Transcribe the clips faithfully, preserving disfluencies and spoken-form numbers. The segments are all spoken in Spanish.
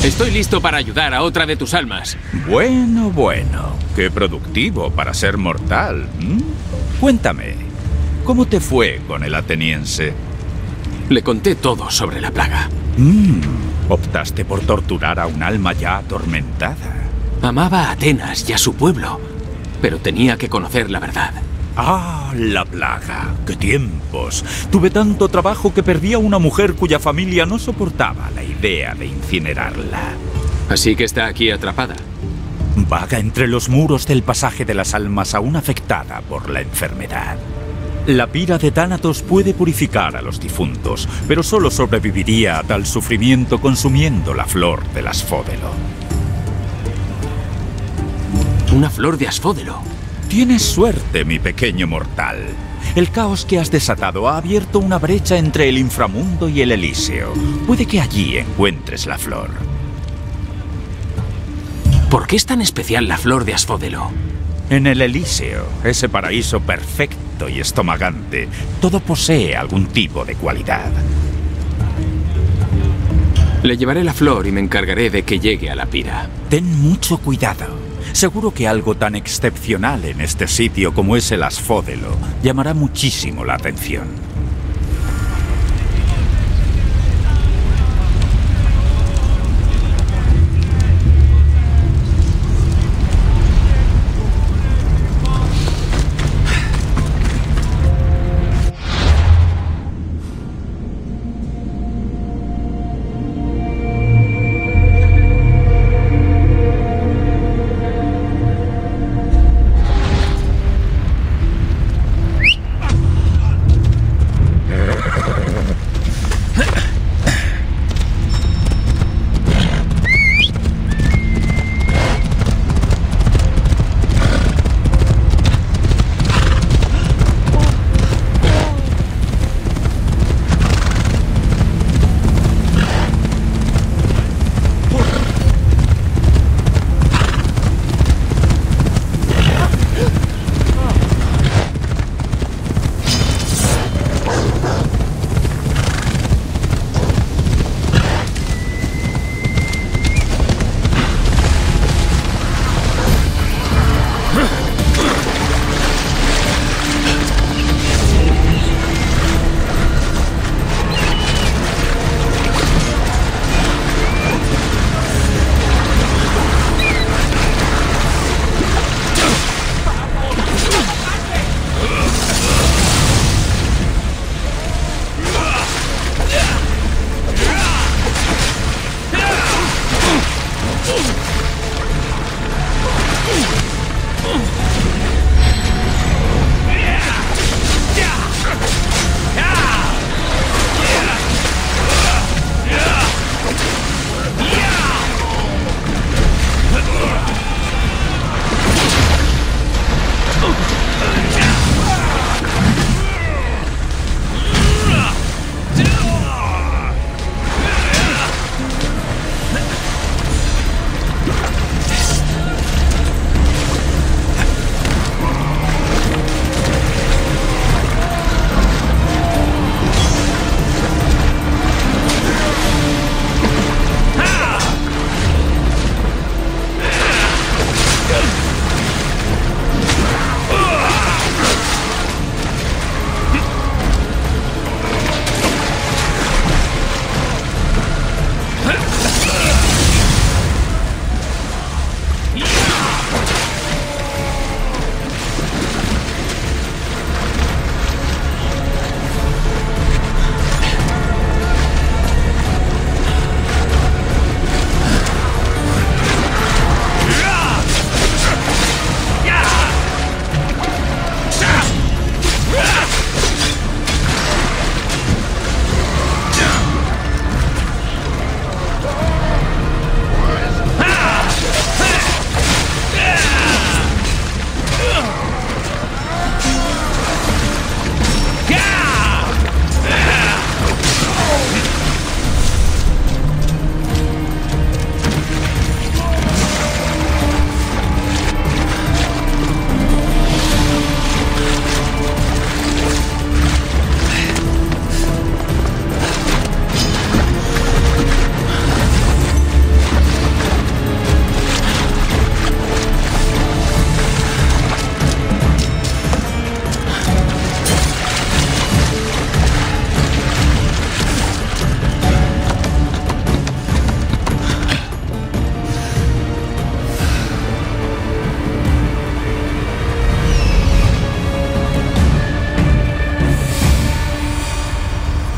Estoy listo para ayudar a otra de tus almas. Bueno, bueno. Qué productivo para ser mortal. ¿Mm? Cuéntame, ¿cómo te fue con el ateniense? Le conté todo sobre la plaga. Mm, optaste por torturar a un alma ya atormentada. Amaba a Atenas y a su pueblo, pero tenía que conocer la verdad. Ah, la plaga. ¡Qué tiempos! Tuve tanto trabajo que perdí a una mujer cuya familia no soportaba la idea de incinerarla. Así que está aquí atrapada. Vaga entre los muros del pasaje de las almas aún afectada por la enfermedad. La pira de Tánatos puede purificar a los difuntos, pero solo sobreviviría a tal sufrimiento consumiendo la flor del asfódelo. Una flor de asfódelo. Tienes suerte, mi pequeño mortal. El caos que has desatado ha abierto una brecha entre el inframundo y el Elíseo. Puede que allí encuentres la flor. ¿Por qué es tan especial la flor de asfódelo? En el Elíseo, ese paraíso perfecto y estomagante, todo posee algún tipo de cualidad. Le llevaré la flor y me encargaré de que llegue a la pira. Ten mucho cuidado. Seguro que algo tan excepcional en este sitio como es el asfódelo llamará muchísimo la atención.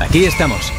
Aquí estamos.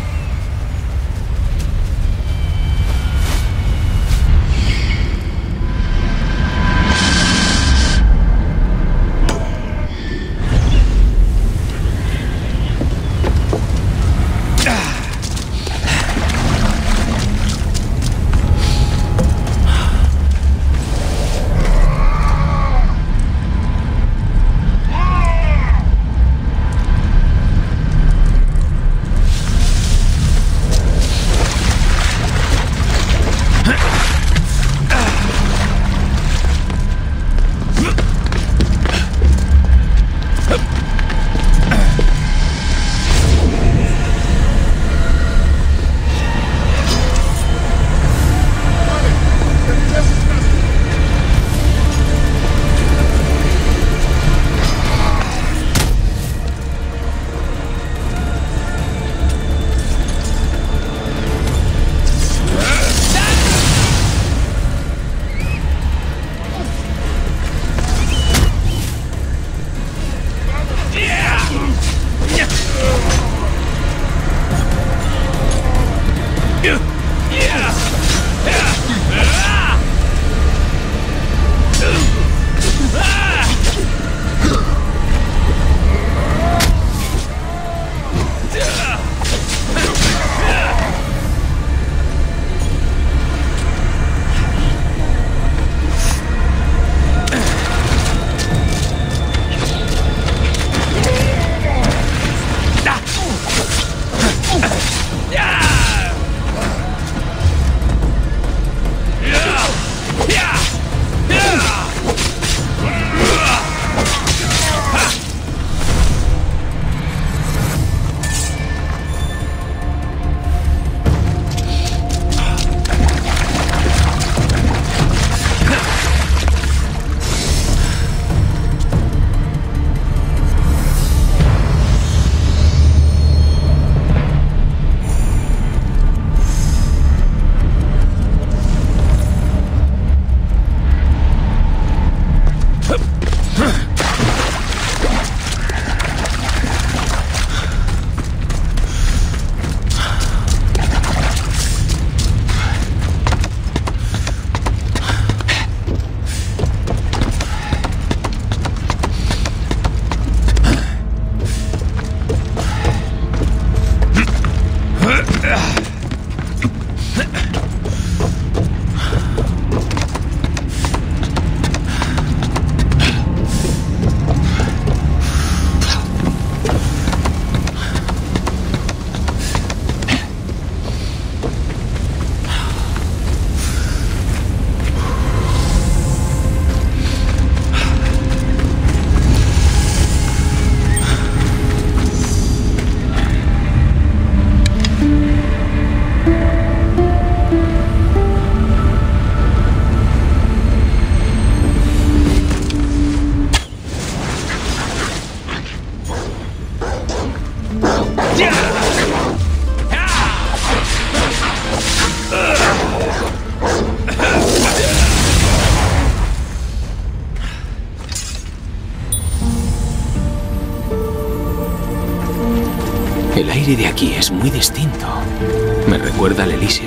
El aire de aquí es muy distinto. Me recuerda al Elíseo.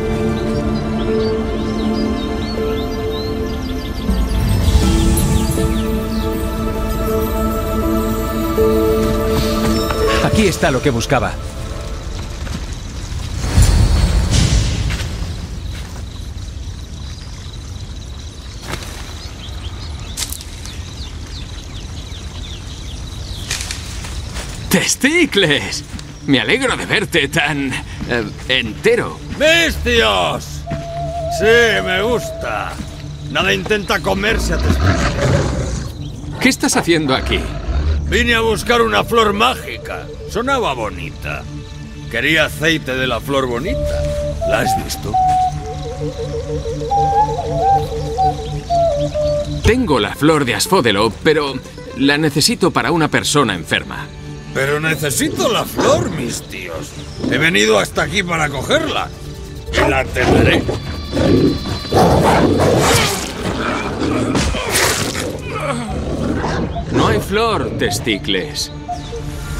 Aquí está lo que buscaba. ¡Testícles! Me alegro de verte tan... Eh, entero. ¡Mistios! Sí, me gusta. Nada intenta comerse a Testícles. ¿Qué estás haciendo aquí? Vine a buscar una flor mágica. Sonaba bonita. Quería aceite de la flor bonita. ¿La has visto? Tengo la flor de Asfódelo, pero la necesito para una persona enferma. Pero necesito la flor, mis tíos. He venido hasta aquí para cogerla. Y la tendré. No hay flor, Testícles.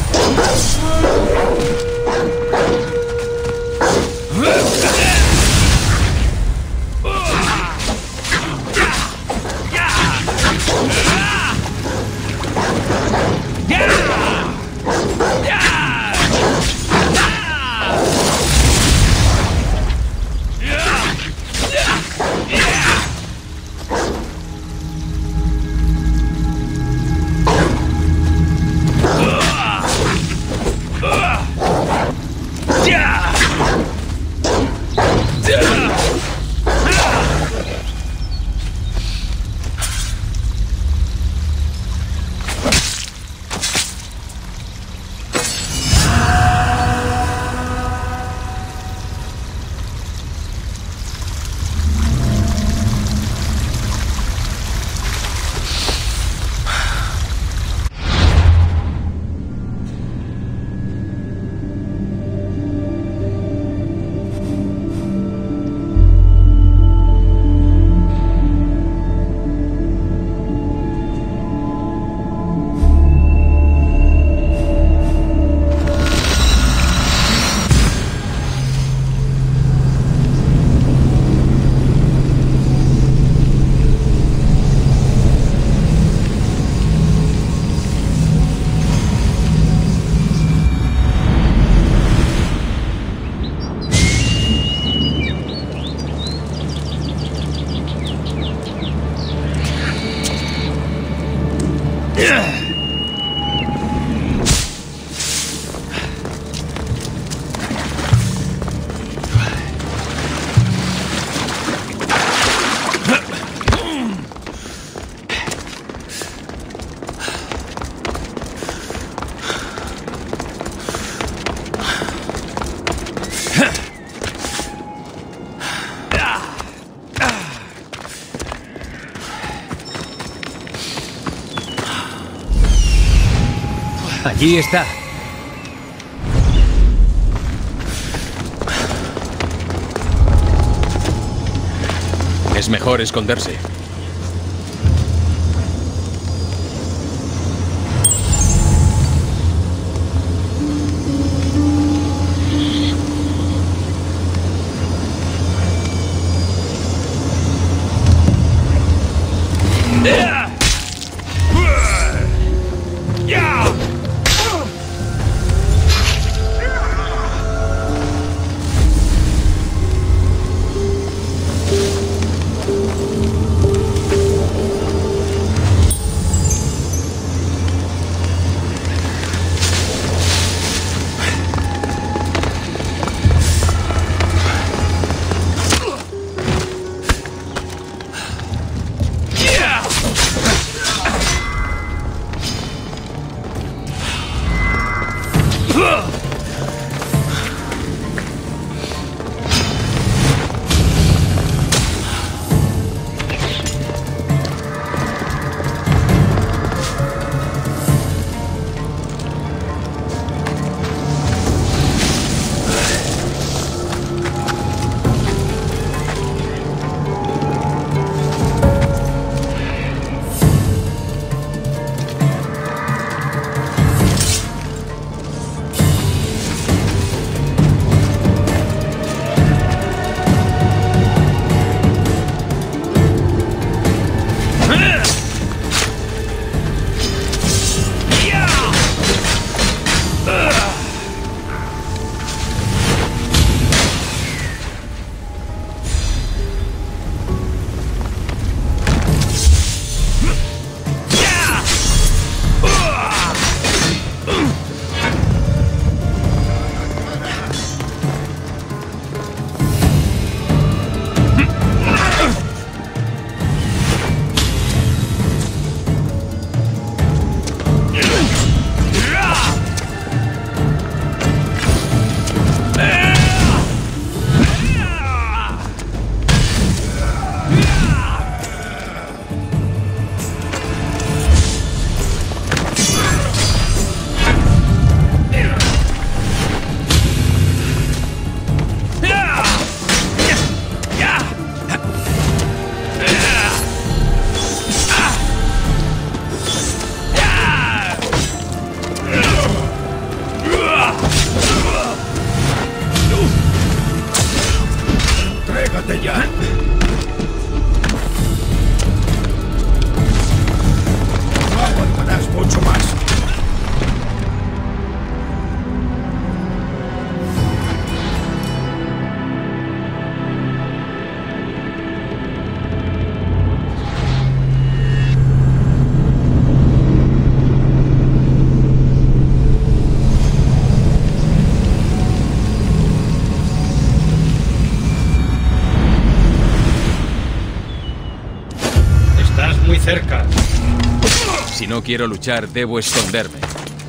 Allí está. Es mejor esconderse. acercas. Si no quiero luchar, debo esconderme.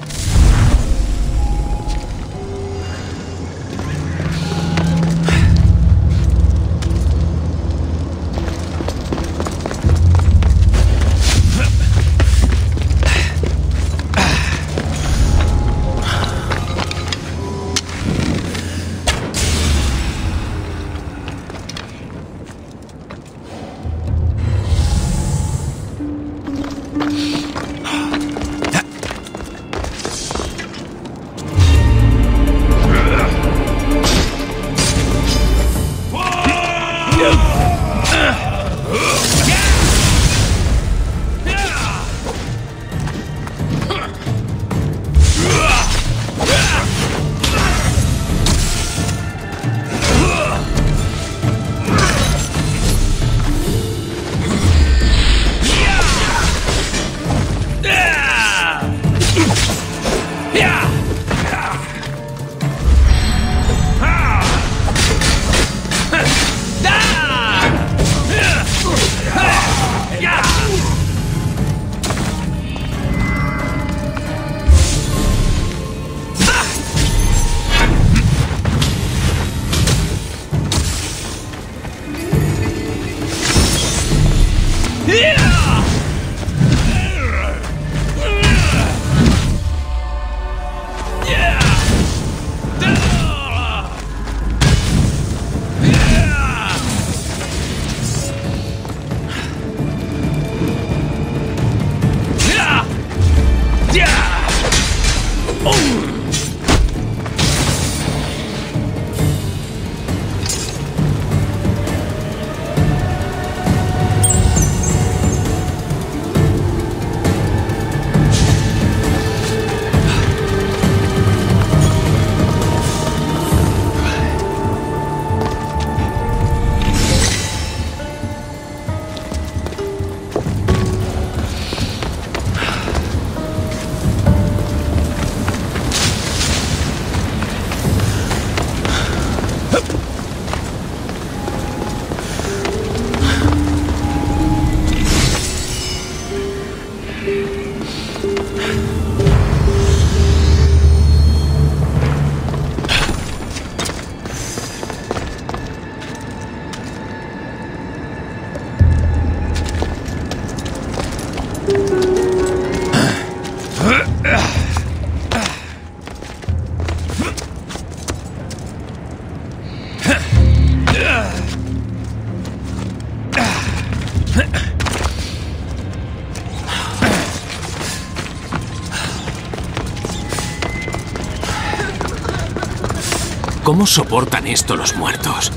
¿Cómo soportan esto los muertos?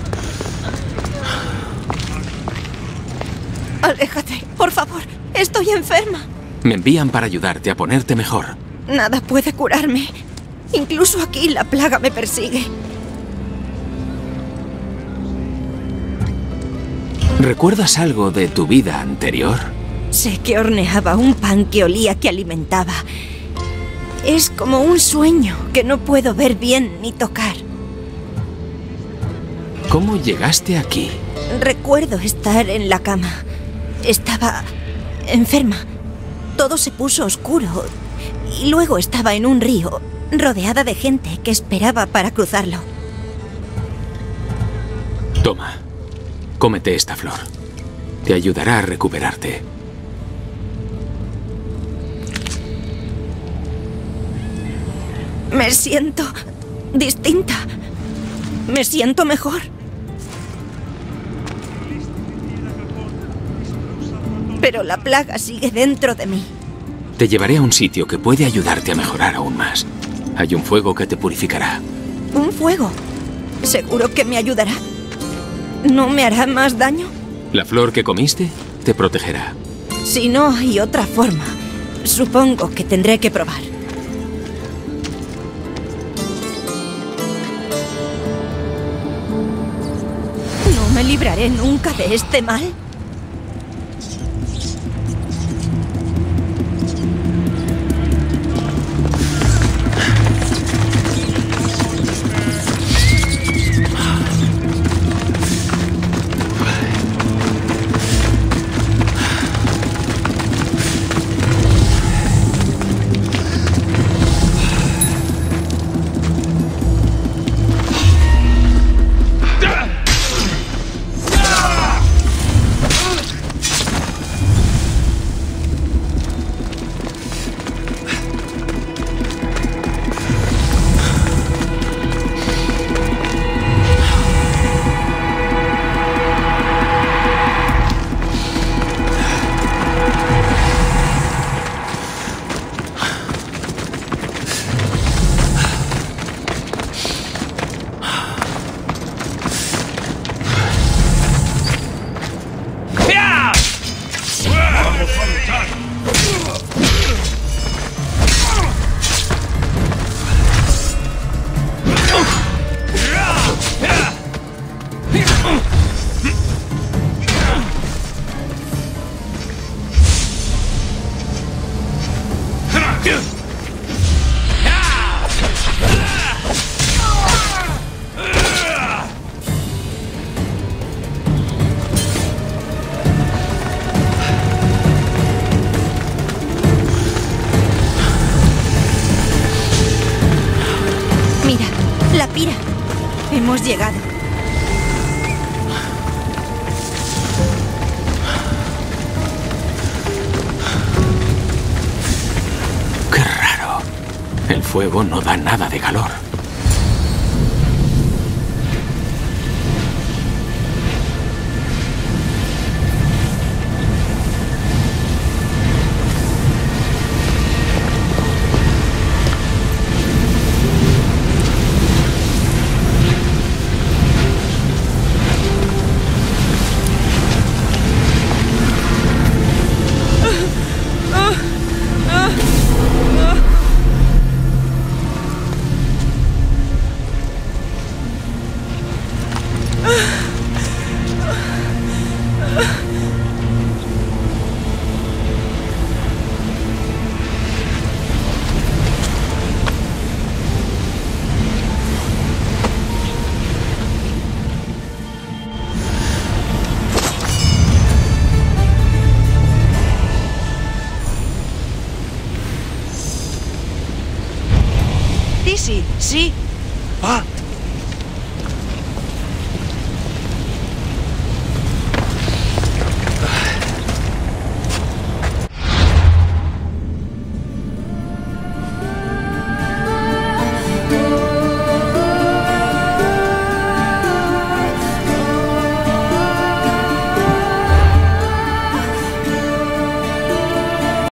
Aléjate, por favor. Estoy enferma. Me envían para ayudarte a ponerte mejor. Nada puede curarme. Incluso aquí la plaga me persigue. ¿Recuerdas algo de tu vida anterior? Sé que horneaba un pan que olía que alimentaba. Es como un sueño que no puedo ver bien ni tocar. ¿Cómo llegaste aquí? Recuerdo estar en la cama. Estaba enferma. Todo se puso oscuro. Y luego estaba en un río, rodeada de gente que esperaba para cruzarlo. Toma. Cómete esta flor. Te ayudará a recuperarte. Me siento distinta. Me siento mejor. Pero la plaga sigue dentro de mí. Te llevaré a un sitio que puede ayudarte a mejorar aún más. Hay un fuego que te purificará. ¿Un fuego? ¿Seguro que me ayudará? ¿No me hará más daño? La flor que comiste te protegerá. Si no hay otra forma, supongo que tendré que probar. ¿No me libraré nunca de este mal? Hemos llegado. Qué raro. El fuego no da nada de calor. Sí, sí. ¡Ah!